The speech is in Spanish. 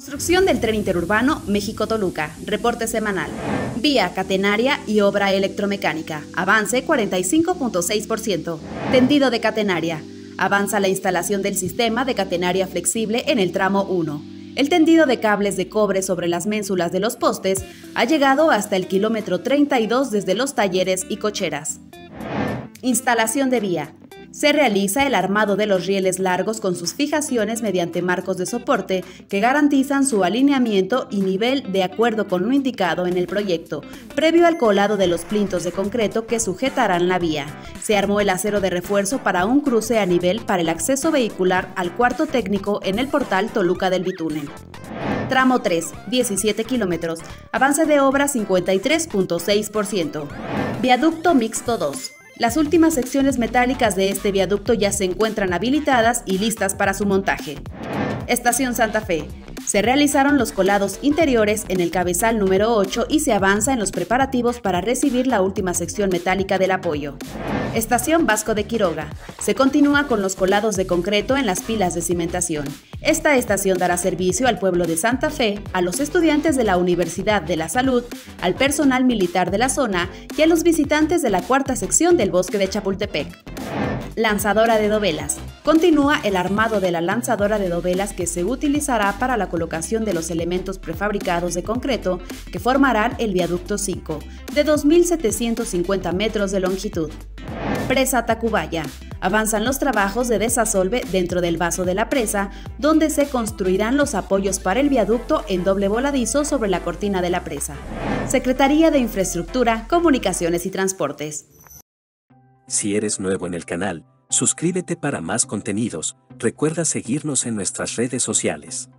Construcción del tren interurbano México-Toluca. Reporte semanal. Vía catenaria y obra electromecánica. Avance 45.6%. Tendido de catenaria. Avanza la instalación del sistema de catenaria flexible en el tramo 1. El tendido de cables de cobre sobre las ménsulas de los postes ha llegado hasta el kilómetro 32 desde los talleres y cocheras. Instalación de vía. Se realiza el armado de los rieles largos con sus fijaciones mediante marcos de soporte que garantizan su alineamiento y nivel de acuerdo con lo indicado en el proyecto, previo al colado de los plintos de concreto que sujetarán la vía. Se armó el acero de refuerzo para un cruce a nivel para el acceso vehicular al cuarto técnico en el portal Toluca del Bitúnel. Tramo 3, 17 kilómetros. Avance de obra 53.6%. Viaducto mixto 2. Las últimas secciones metálicas de este viaducto ya se encuentran habilitadas y listas para su montaje. Estación Santa Fe. Se realizaron los colados interiores en el cabezal número 8 y se avanza en los preparativos para recibir la última sección metálica del apoyo. Estación Vasco de Quiroga. Se continúa con los colados de concreto en las pilas de cimentación. Esta estación dará servicio al pueblo de Santa Fe, a los estudiantes de la Universidad de la Salud, al personal militar de la zona y a los visitantes de la cuarta sección del Bosque de Chapultepec. Lanzadora de dovelas. Continúa el armado de la lanzadora de dovelas que se utilizará para la colocación de los elementos prefabricados de concreto que formarán el viaducto 5, de 2.750 metros de longitud. Presa Tacubaya. Avanzan los trabajos de desasolve dentro del vaso de la presa, donde se construirán los apoyos para el viaducto en doble voladizo sobre la cortina de la presa. Secretaría de Infraestructura, Comunicaciones y Transportes. Si eres nuevo en el canal, suscríbete para más contenidos. Recuerda seguirnos en nuestras redes sociales.